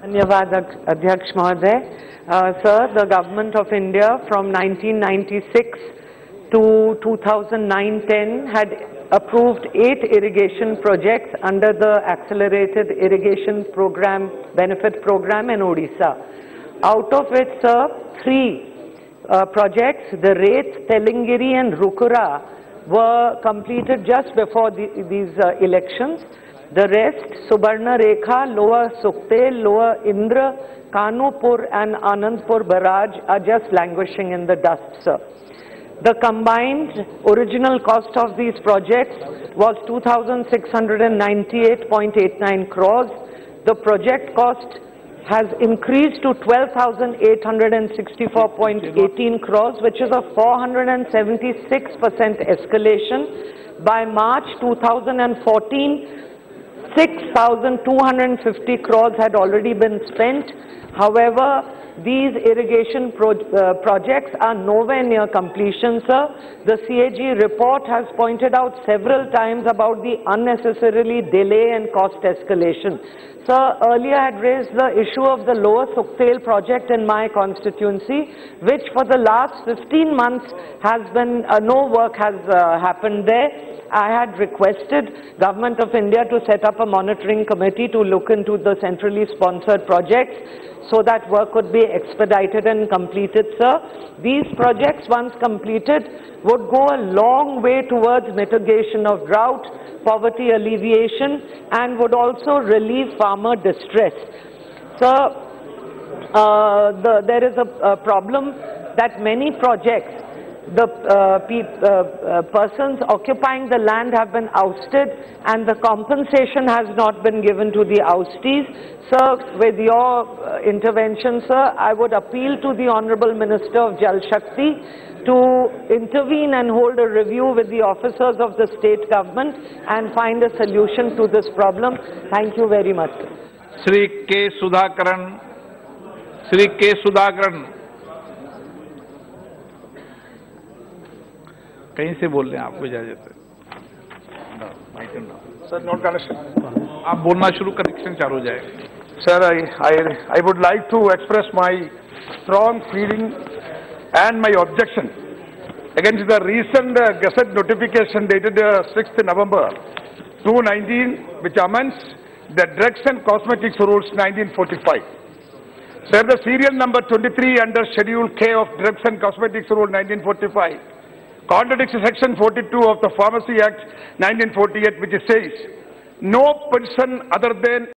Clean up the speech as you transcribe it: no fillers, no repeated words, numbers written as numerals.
Dhanyavad Adhyaksh Mahoday. Sir, the Government of India from 1996 to 2009-10 had approved 8 irrigation projects under the Accelerated Irrigation Program, Benefit Program in Odisha. Out of which, sir, 3 projects, the Reth, Telangiri and Rukura, were completed just before these elections. The rest, Subarna Rekha, Lower Suktel, Lower Indra, Kanupur and Anandpur barrage are just languishing in the dust, sir. The combined original cost of these projects was 2,698.89 crores. The project cost has increased to 12,864.18 crores, which is a 476% escalation. By March 2014, 6,250 crores had already been spent. However, these irrigation projects are nowhere near completion, sir. The CAG report has pointed out several times about the unnecessarily delay and cost escalation. Sir, earlier I had raised the issue of the Lower Suktel project in my constituency, which for the last 15 months has been, no work has happened there. I had requested Government of India to set up a monitoring committee to look into the centrally sponsored projects so that work could be expedited and completed, sir. These projects, once completed, would go a long way towards mitigation of drought, poverty alleviation, and would also relieve farmer distress. Sir, there is a problem that many projects, the persons occupying the land have been ousted and the compensation has not been given to the oustees. Sir, with your intervention, sir, I would appeal to the Honorable Minister of Jal Shakti to intervene and hold a review with the officers of the state government and find a solution to this problem. Thank you very much. Shri K. Sudhakaran. Shri K. Sudhakaran. कहीं से बोल रहे हैं, आपको इजाजत है? Sir, note connection. आप बोलना शुरू, कनेक्शन चालू हो जाएगा. Sir, I would like to express my strong feeling and my objection against the recent Gazette notification dated 6th November 2019, which amends the Drugs and Cosmetics Rules 1945. Sir, the serial number 23 under Schedule K of Drugs and Cosmetics Rule 1945 contradicts Section 42 of the Pharmacy Act 1948, which says, no person other than